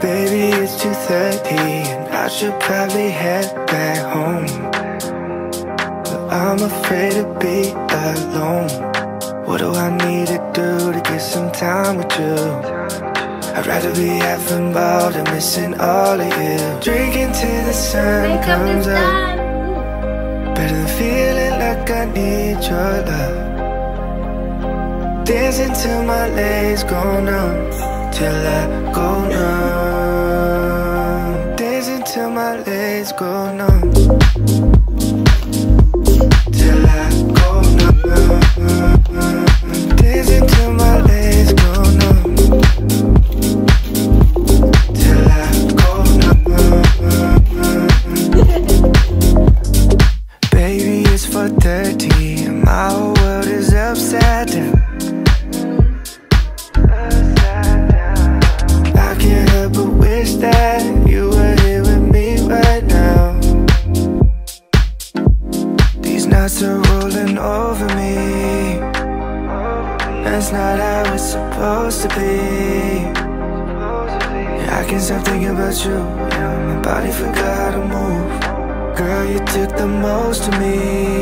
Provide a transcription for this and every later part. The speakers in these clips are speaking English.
Baby, it's 2:30 and I should probably head back home, but I'm afraid to be alone. What do I need to do to get some time with you? I'd rather be half involved and missing all of you. Drinking till the sun comes up. Better than feeling like I need your love. Dancing till my legs go numb, till I go numb. Dancing till my legs go numb, till I go numb. Dancing till my legs go numb, till I go numb. Baby, it's 4:30 and my whole world is upside down. I can't help but wish that you were here with me right now. These nights are rolling over me. That's not how it's supposed to be. Yeah, I can't stop thinking about you. Yeah, my body forgot how to move. Girl, you took the most of me.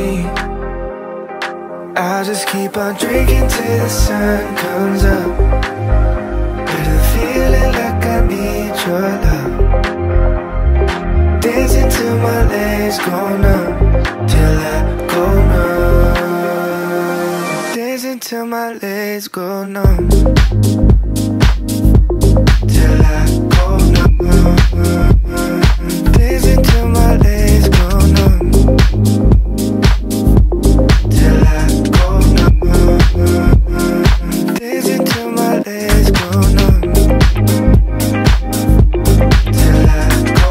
I'll just keep on drinking till the sun comes up. Better feeling like I need your love. Dancing till my legs go numb, till I go numb. Dancing till my legs go numb, till I go numb. Dancing till my legs go numb, till I go numb. Dancing till my legs go numb, till I go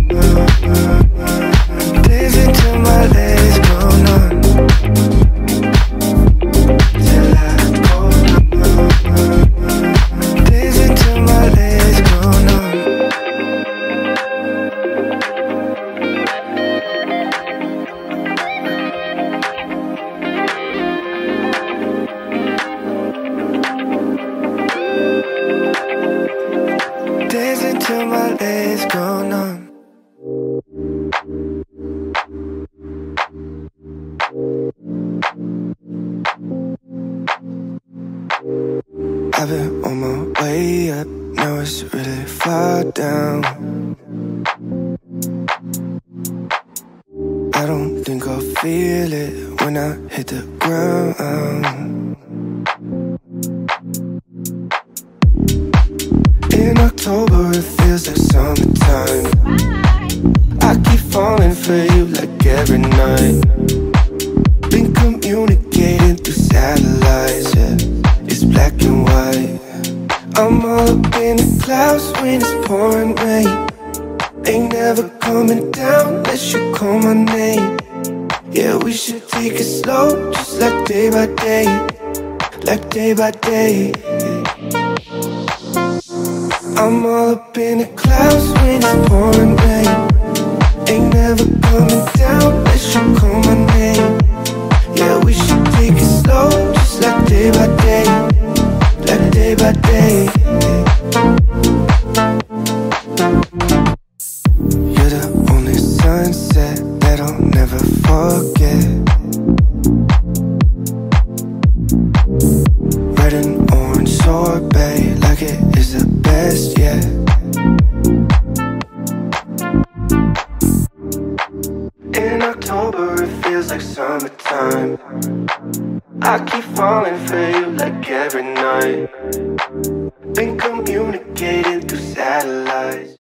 numb. Dancing till my legs go numb, till I go numb. Dancing till my legs go numb. Dancing till my legs go numb. I've been on my way up, now it's really far down. I don't think I'll feel it when I hit the ground. In October it feels like summertime. I keep falling for you like every night. Been communicating through satellites, yeah. It's black and white. I'm all up in the clouds when it's pouring rain. Ain't never coming down unless you call my name. Yeah, we should take it slow, just like day by day, like day by day. I'm all up in the clouds when it's pouring rain. Ain't never coming down unless you call my name. Yeah, we should take it slow, just like day by day, like day by day. You're the only sunset that I'll never forget. Red and orange sorbet, like it is the best yet. In October it feels like summertime. I keep falling for you like every night. Been communicating through satellites.